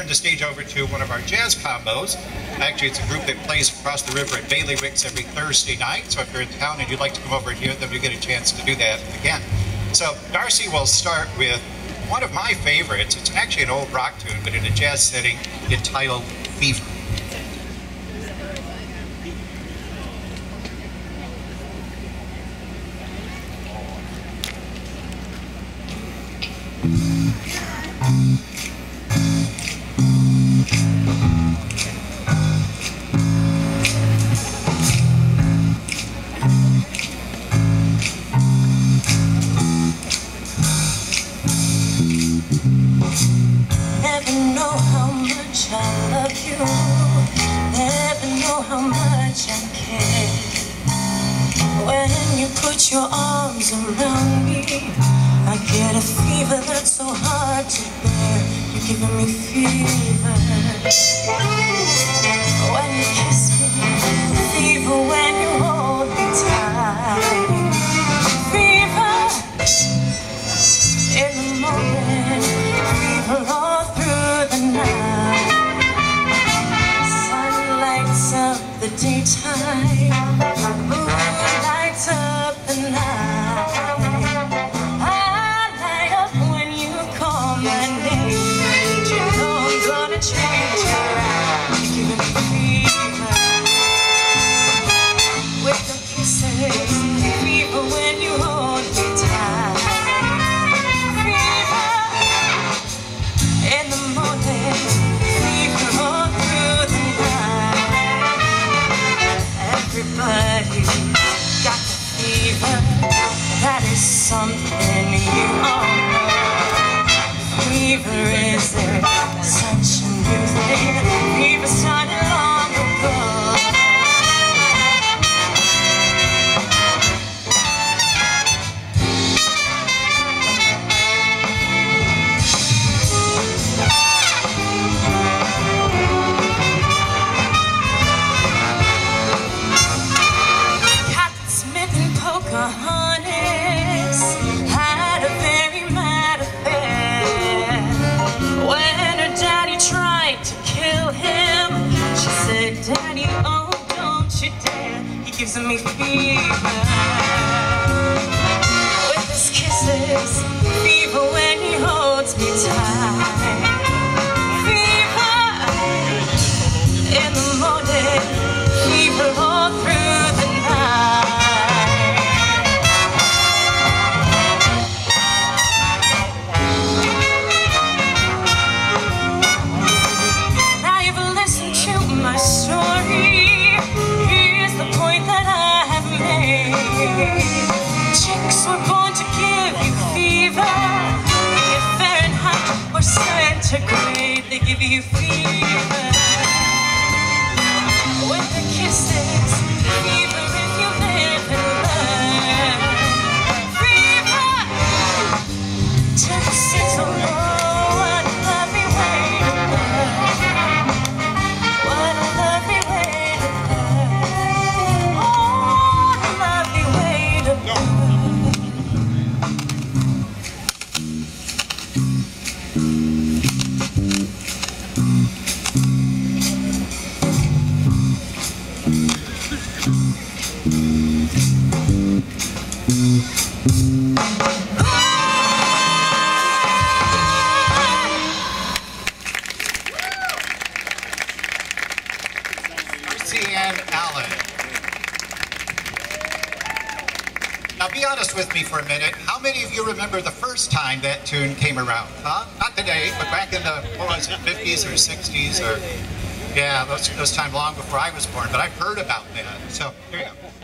turn the stage over to one of our jazz combos. Actually, it's a group that plays across the river at Bailiwicks every Thursday night. So if you're in town and you'd like to come over and hear them, you get a chance to do that again. So Darci will start with one of my favorites. It's actually an old rock tune, but in a jazz setting, entitled Fever. Never know how much I love you. Never know how much I care. When you put your arms around me, I get a fever that's so hard to bear. You're giving me fever. When you kiss me, fever when you hold me tight. Fever in the morning, fever all through the night. Sun lights up the daytime, moon lights up the night. I light up when you call my name, and you know I'm gonna change your life. You're giving me fever with your kisses, fever when you hold me tight. In the morning, fever all through the night. Everybody got the fever. That is something you all know. Fever isn't such a new thing. Fever started long ago. Pocahontas had a very mad affair. When her daddy tried to kill him, she said, "Daddy, oh, don't you dare." He gives me fever with his kisses, fever when he holds me tight. Fever in the morning, fever all through the night. My story, here's the point that I have made. Chicks were born to give you fever. If Fahrenheit or centigrade, they give you fever. With the kisses, fever if you live and learn. Fever, just sits alone. What a lovely way to burn. What a lovely way to burn. Oh, what a lovely way to burn. Darci Allen. Now be honest with me for a minute. How many of you remember the first time that tune came around? Huh? Not today, but back in the, what was it, 50s or 60s or, yeah, those time long before I was born, but I've heard about that. So, here you go.